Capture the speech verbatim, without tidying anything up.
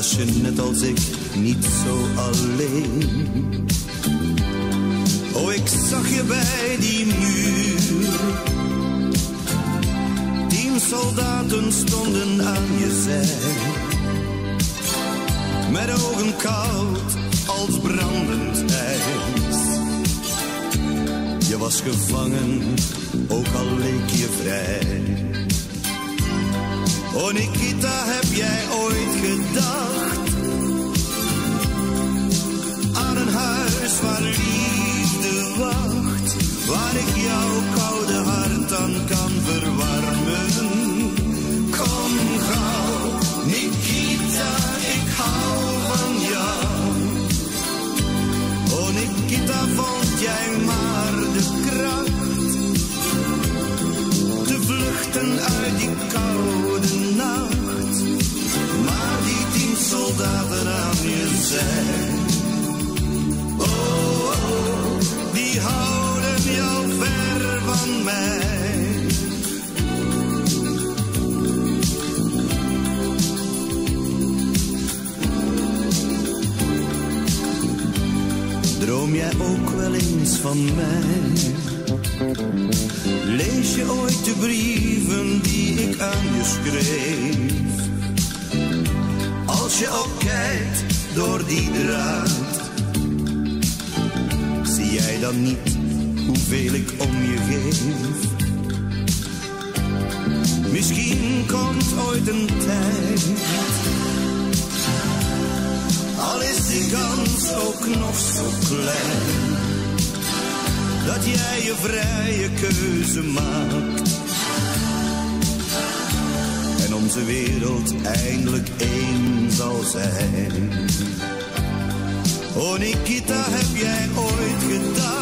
Was je net als ik niet zo alleen? Oh, ik zag je bij die muur. Tien soldaten stonden aan je zij. Met ogen koud als brandend ijs. Je was gevangen, ook al leek je vrij. Oh Nikita, heb jij ooit gedacht aan een huis waar liefde wacht, waar ik jouw koude hart aan kan verwarmen? Kom gauw, Nikita, ik hou van jou. Oh Nikita, vond jij maar de kracht te vluchten uit die koude nacht, maar die tien soldaten aan je zij, oh, oh, die houden jou ver van mij. Droom jij ook wel eens van mij? Lees je ooit de brieven die ik aan je schreef? Als je ook kijkt door die draad, zie jij dan niet hoeveel ik om je geef? Misschien komt ooit een tijd, al is die kans ook nog zo klein, dat jij je vrije keuze maakt en onze wereld eindelijk één zal zijn. Oh Nikita, heb jij ooit gedacht